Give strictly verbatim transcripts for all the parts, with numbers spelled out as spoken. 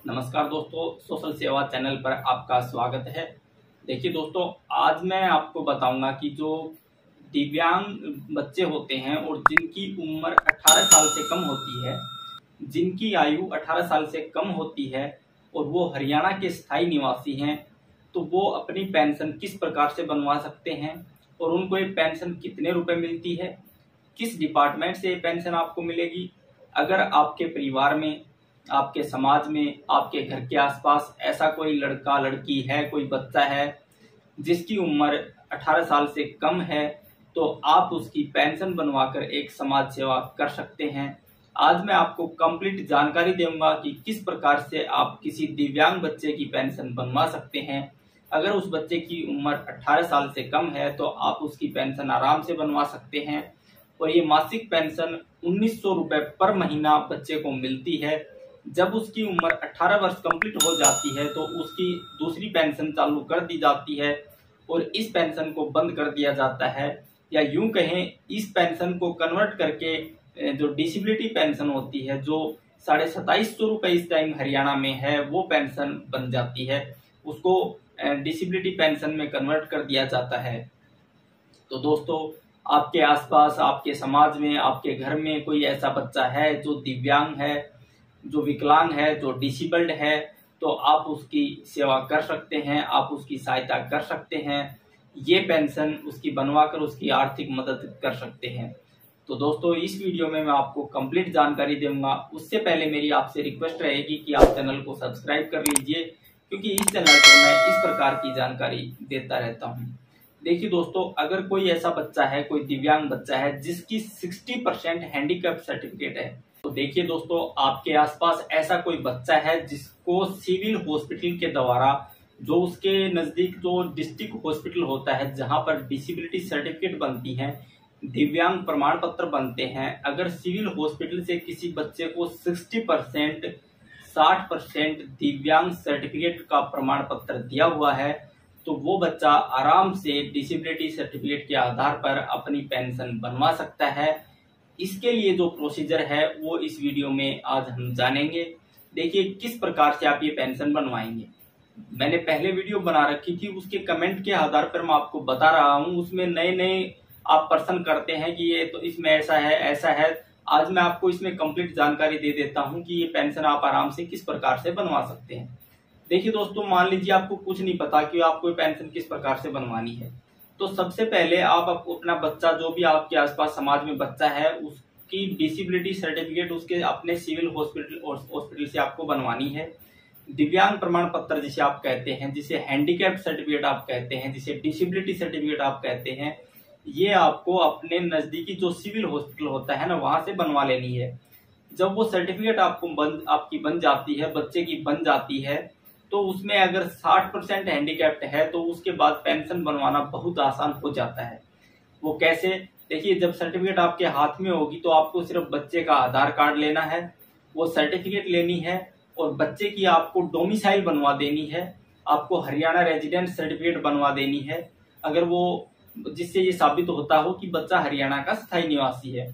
नमस्कार दोस्तों, सोशल सेवा चैनल पर आपका स्वागत है। देखिए दोस्तों, आज मैं आपको बताऊंगा कि जो दिव्यांग बच्चे होते हैं और जिनकी उम्र अठारह साल से कम होती है, जिनकी आयु अठारह साल से कम होती है और वो हरियाणा के स्थायी निवासी हैं, तो वो अपनी पेंशन किस प्रकार से बनवा सकते हैं और उनको ये पेंशन कितने रुपए मिलती है, किस डिपार्टमेंट से ये पेंशन आपको मिलेगी। अगर आपके परिवार में, आपके समाज में, आपके घर के आसपास ऐसा कोई लड़का लड़की है, कोई बच्चा है जिसकी उम्र अठारह साल से कम है, तो आप उसकी पेंशन बनवाकर एक समाज सेवा कर सकते हैं। आज मैं आपको कंप्लीट जानकारी दूंगा कि किस प्रकार से आप किसी दिव्यांग बच्चे की पेंशन बनवा सकते हैं। अगर उस बच्चे की उम्र अठारह साल से कम है तो आप उसकी पेंशन आराम से बनवा सकते हैं और ये मासिक पेंशन उन्नीस सौ रुपए पर महीना बच्चे को मिलती है। जब उसकी उम्र अठारह वर्ष कंप्लीट हो जाती है तो उसकी दूसरी पेंशन चालू कर दी जाती है और इस पेंशन को बंद कर दिया जाता है, या यूं कहें इस पेंशन को कन्वर्ट करके जो डिसेबिलिटी पेंशन होती है, जो साढ़े सताईस सौ रुपये इस टाइम हरियाणा में है, वो पेंशन बन जाती है, उसको डिसेबिलिटी पेंशन में कन्वर्ट कर दिया जाता है। तो दोस्तों, आपके आसपास, आपके समाज में, आपके घर में कोई ऐसा बच्चा है जो दिव्यांग है, जो विकलांग है, जो डिसेबल्ड है, तो आप उसकी सेवा कर सकते हैं, आप उसकी सहायता कर सकते हैं। ये पेंशन उसकी बनवाकर उसकी आर्थिक मदद कर सकते हैं। तो दोस्तों, इस वीडियो में मैं आपको कंप्लीट जानकारी दूंगा। उससे पहले मेरी आपसे रिक्वेस्ट रहेगी कि आप चैनल को सब्सक्राइब कर लीजिए, क्योंकि इस चैनल पर मैं इस प्रकार की जानकारी देता रहता हूँ। देखिए दोस्तों, अगर कोई ऐसा बच्चा है, कोई दिव्यांग बच्चा है जिसकी साठ परसेंट हैंडीकैप सर्टिफिकेट है, तो देखिए दोस्तों, आपके आसपास ऐसा कोई बच्चा है जिसको सिविल हॉस्पिटल के द्वारा, जो उसके नजदीक जो डिस्ट्रिक्ट हॉस्पिटल होता है जहां पर डिसेबिलिटी सर्टिफिकेट बनती है, दिव्यांग प्रमाण पत्र बनते हैं, अगर सिविल हॉस्पिटल से किसी बच्चे को साठ परसेंट साठ परसेंट दिव्यांग सर्टिफिकेट का प्रमाण पत्र दिया हुआ है, तो वो बच्चा आराम से डिसेबिलिटी सर्टिफिकेट के आधार पर अपनी पेंशन बनवा सकता है। इसके लिए जो प्रोसीजर है वो इस वीडियो में आज हम जानेंगे। देखिए किस प्रकार से आप ये पेंशन बनवाएंगे। मैंने पहले वीडियो बना रखी थी, उसके कमेंट के आधार पर मैं आपको बता रहा हूँ। उसमें नए नए आप पर्सन करते हैं कि ये तो इसमें ऐसा है, ऐसा है। आज मैं आपको इसमें कंप्लीट जानकारी दे देता हूँ कि ये पेंशन आप आराम से किस प्रकार से बनवा सकते हैं। देखिए दोस्तों, मान लीजिए आपको कुछ नहीं पता कि आपको पेंशन किस प्रकार से बनवानी है, तो सबसे पहले आप अपना बच्चा, जो भी आपके आसपास समाज में बच्चा है, उसकी डिसेबिलिटी सर्टिफिकेट उसके अपने सिविल हॉस्पिटल हॉस्पिटल से आपको बनवानी है। दिव्यांग प्रमाण पत्र जिसे आप कहते हैं, जिसे हैंडीकैप सर्टिफिकेट आप कहते हैं, जिसे डिसेबिलिटी सर्टिफिकेट आप कहते हैं, ये आपको अपने नजदीकी जो सिविल हॉस्पिटल होता है ना, वहां से बनवा लेनी है। जब वो सर्टिफिकेट आपको बन आपकी बन जाती है, बच्चे की बन जाती है, तो उसमें अगर साठ परसेंट हैंडीकैप्ड है तो उसके बाद पेंशन बनवाना बहुत आसान हो जाता है। वो कैसे? देखिए, जब सर्टिफिकेट आपके हाथ में होगी तो आपको सिर्फ बच्चे का आधार कार्ड लेना है, वो सर्टिफिकेट लेनी है और बच्चे की आपको डोमिसाइल बनवा देनी है, आपको हरियाणा रेजिडेंट सर्टिफिकेट बनवा देनी है, अगर वो, जिससे ये साबित होता हो कि बच्चा हरियाणा का स्थायी निवासी है।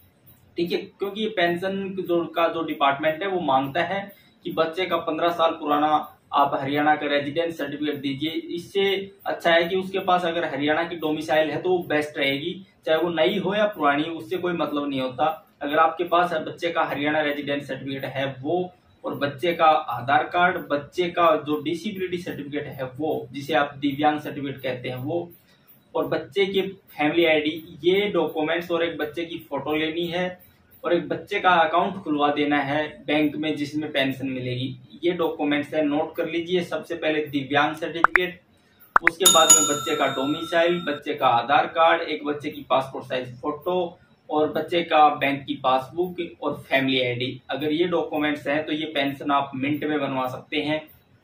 ठीक है, क्योंकि ये पेंशन जो का जो डिपार्टमेंट है वो मांगता है कि बच्चे का पंद्रह साल पुराना आप हरियाणा का रेजिडेंट सर्टिफिकेट दीजिए। इससे अच्छा है कि उसके पास अगर हरियाणा की डोमिसाइल है तो वो बेस्ट रहेगी, चाहे वो नई हो या पुरानी, उससे कोई मतलब नहीं होता। अगर आपके पास बच्चे का हरियाणा रेजिडेंट सर्टिफिकेट है वो, और बच्चे का आधार कार्ड, बच्चे का जो डिसेबिलिटी सर्टिफिकेट है वो, जिसे आप दिव्यांग सर्टिफिकेट कहते हैं वो, और बच्चे की फैमिली आईडी, ये डॉक्यूमेंट्स, और एक बच्चे की फोटो लेनी है, और एक बच्चे का अकाउंट खुलवा देना है बैंक में जिसमें पेंशन मिलेगी। ये डॉक्यूमेंट्स है, नोट कर लीजिए। सबसे पहले दिव्यांग सर्टिफिकेट, उसके बाद में बच्चे का डोमिसाइल, बच्चे का आधार कार्ड, एक बच्चे की पासपोर्ट साइज फोटो, और बच्चे का बैंक की पासबुक और फैमिली आईडी। अगर ये डॉक्यूमेंट्स हैं तो ये पेंशन आप मिनट में बनवा सकते हैं।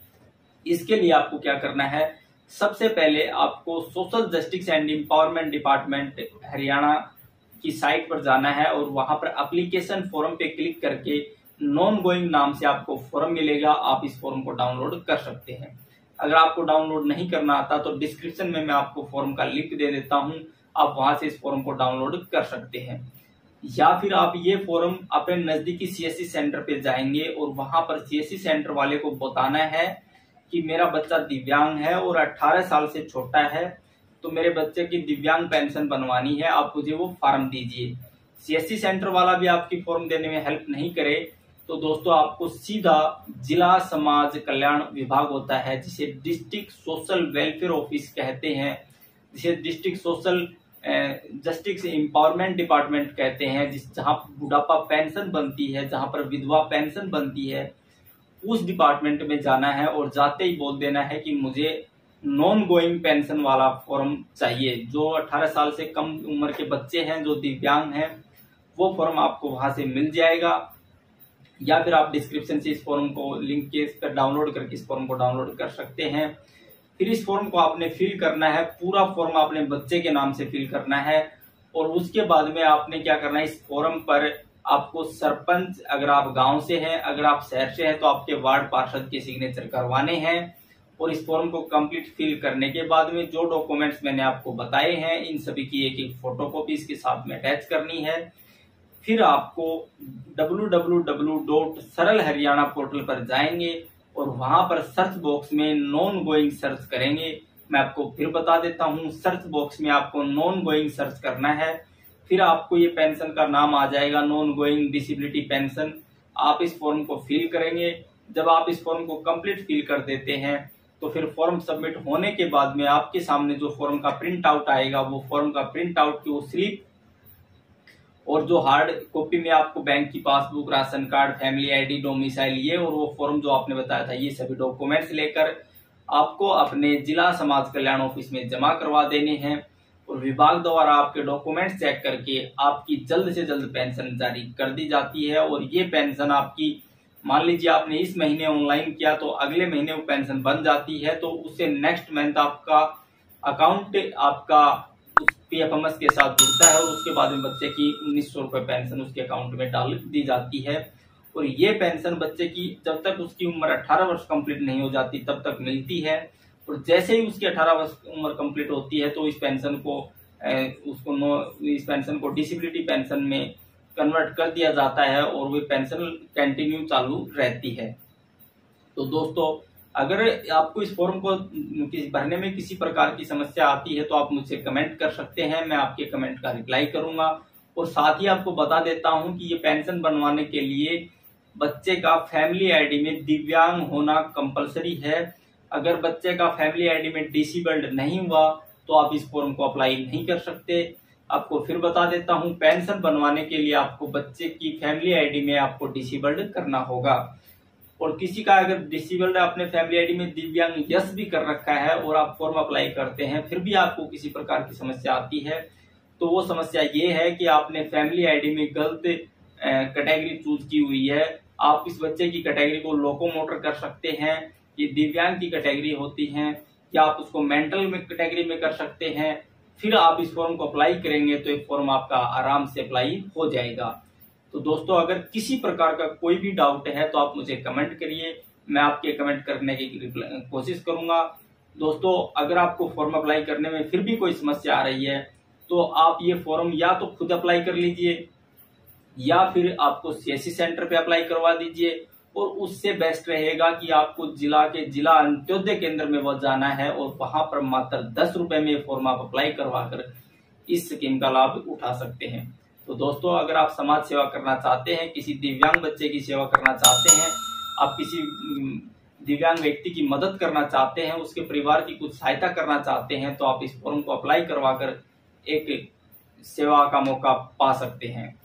इसके लिए आपको क्या करना है, सबसे पहले आपको social justice and empowerment department Haryana की साइट पर जाना है और वहां पर एप्लीकेशन फॉर्म पे क्लिक करके नॉन गोइंग नाम से आपको फॉर्म मिलेगा। आप इस फॉर्म को डाउनलोड कर सकते हैं। अगर आपको डाउनलोड नहीं करना आता तो डिस्क्रिप्शन में मैं आपको फॉर्म का लिंक दे देता हूं, आप वहां से इस फॉर्म को डाउनलोड कर सकते हैं। या फिर आप ये फॉर्म अपने नजदीकी सीएससी सेंटर पे जाएंगे और वहां पर सीएससी सेंटर वाले को बताना है कि मेरा बच्चा दिव्यांग है और अठारह साल से छोटा है, तो मेरे बच्चे की दिव्यांग पेंशन बनवानी है, आप मुझे वो फॉर्म दीजिए। सीएससी सेंटर वाला भी आपकी फॉर्म देने में हेल्प नहीं करे तो दोस्तों आपको सीधा जिला समाज कल्याण विभाग होता है, जिसे डिस्ट्रिक्ट सोशल वेलफेयर ऑफिस कहते हैं, जिसे district social justice empowerment department कहते हैं, जिस जहां बुढ़ापा पेंशन बनती है, जहां पर विधवा पेंशन बनती है, उस डिपार्टमेंट में जाना है और जाते ही बोल देना है कि मुझे नॉन गोइंग पेंशन वाला फॉर्म चाहिए। जो अठारह साल से कम उम्र के बच्चे हैं, जो दिव्यांग हैं, वो फॉर्म आपको वहां से मिल जाएगा। या फिर आप डिस्क्रिप्शन से इस फॉर्म को लिंक के इस पर डाउनलोड करके इस फॉर्म को डाउनलोड कर सकते हैं। फिर इस फॉर्म को आपने फिल करना है, पूरा फॉर्म आपने बच्चे के नाम से फिल करना है और उसके बाद में आपने क्या करना है, इस फॉर्म पर आपको सरपंच, अगर आप गांव से हैं, अगर आप शहर से हैं तो आपके वार्ड पार्षद के सिग्नेचर करवाने हैं। और इस फॉर्म को कंप्लीट फिल करने के बाद में जो डॉक्यूमेंट्स मैंने आपको बताए हैं, इन सभी की एक एक फोटोकॉपी इसके साथ में अटैच करनी है। फिर आपको डब्ल्यू डब्ल्यू डब्ल्यू डॉट सरल हरियाणा पोर्टल पर जाएंगे और वहां पर सर्च बॉक्स में नॉन गोइंग सर्च करेंगे। मैं आपको फिर बता देता हूं, सर्च बॉक्स में आपको नॉन गोइंग सर्च करना है। फिर आपको ये पेंशन का नाम आ जाएगा, नॉन गोइंग डिसेबिलिटी पेंशन। आप इस फॉर्म को फिल करेंगे। जब आप इस फॉर्म को कंप्लीट फिल कर देते हैं तो फिर फॉर्म सबमिट होने के बाद में आपके सामने जो फॉर्म का प्रिंट आउट आएगा, वो फॉर्म का प्रिंट आउट की वो स्लिप और जो हार्ड कॉपी में आपको बैंक की passbook, ration card, family ID, domicile, ये और वो फॉर्म जो आपने बताया था, ये सभी डॉक्यूमेंट्स लेकर आपको अपने जिला समाज कल्याण ऑफिस में जमा करवा देने हैं और विभाग द्वारा आपके डॉक्यूमेंट्स चेक करके आपकी जल्द से जल्द पेंशन जारी कर दी जाती है। और ये पेंशन आपकी, मान लीजिए आपने इस महीने ऑनलाइन किया तो अगले महीने वो पेंशन बन जाती है, तो उससे नेक्स्ट मंथ आपका अकाउंट आपका पीएफएमएस के साथ जुड़ता है और उसके बाद में बच्चे की उन्नीस सौ रुपए पेंशन उसके अकाउंट में डाल दी जाती है। और ये पेंशन बच्चे की जब तक उसकी उम्र अठारह वर्ष कंप्लीट नहीं हो जाती तब तक मिलती है और जैसे ही उसकी अठारह वर्ष उम्र कंप्लीट होती है तो इस पेंशन को उसको नो इस पेंशन को डिसेबिलिटी पेंशन में कन्वर्ट कर दिया जाता है और वो पेंशन कंटिन्यू चालू रहती है। तो दोस्तों, अगर आपको इस फॉर्म को भरने में किसी प्रकार की समस्या आती है तो आप मुझसे कमेंट कर सकते हैं, मैं आपके कमेंट का रिप्लाई करूंगा। और साथ ही आपको बता देता हूं कि ये पेंशन बनवाने के लिए बच्चे का फैमिली आईडी में दिव्यांग होना कंपलसरी है। अगर बच्चे का फैमिली आईडी में डिसेबल्ड नहीं हुआ तो आप इस फॉर्म को अप्लाई नहीं कर सकते। आपको फिर बता देता हूं, पेंशन बनवाने के लिए आपको बच्चे की फैमिली आईडी में आपको डिसेबल्ड करना होगा। और किसी का अगर डिसेबल्ड अपने फैमिली आईडी में दिव्यांग यस भी कर रखा है और आप फॉर्म अप्लाई करते हैं, फिर भी आपको किसी प्रकार की समस्या आती है, तो वो समस्या ये है कि आपने फैमिली आईडी में गलत कैटेगरी चूज की हुई है। आप इस बच्चे की कैटेगरी को लोकोमोटर कर सकते हैं, ये दिव्यांग की कैटेगरी होती है, या आप उसको मेंटल में कैटेगरी में कर सकते हैं। फिर आप इस फॉर्म को अप्लाई करेंगे तो ये फॉर्म आपका आराम से अप्लाई हो जाएगा। तो दोस्तों, अगर किसी प्रकार का कोई भी डाउट है तो आप मुझे कमेंट करिए, मैं आपके कमेंट करने की कोशिश करूंगा। दोस्तों, अगर आपको फॉर्म अप्लाई करने में फिर भी कोई समस्या आ रही है तो आप ये फॉर्म या तो खुद अप्लाई कर लीजिए या फिर आपको सीएससी सेंटर पे अप्लाई करवा दीजिए। और उससे बेस्ट रहेगा कि आपको जिला के जिला अंत्योदय केंद्र में वो जाना है और वहां पर मात्र दस रुपए में फॉर्म आप अप्लाई करवा कर इस स्कीम का लाभ उठा सकते हैं। तो दोस्तों, अगर आप समाज सेवा करना चाहते हैं, किसी दिव्यांग बच्चे की सेवा करना चाहते हैं, आप किसी दिव्यांग व्यक्ति की मदद करना चाहते हैं, उसके परिवार की कुछ सहायता करना चाहते हैं, तो आप इस फॉर्म को अप्लाई करवा कर एक सेवा का मौका पा सकते हैं।